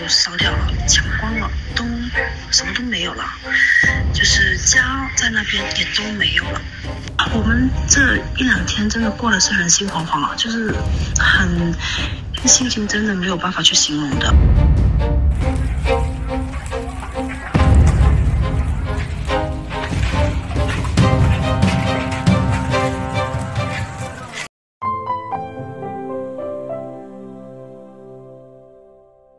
都烧掉了，抢光了，都什么都没有了，就是家在那边也都没有了。我们这一两天真的过得是人心惶惶啊，就是心情真的没有办法去形容的。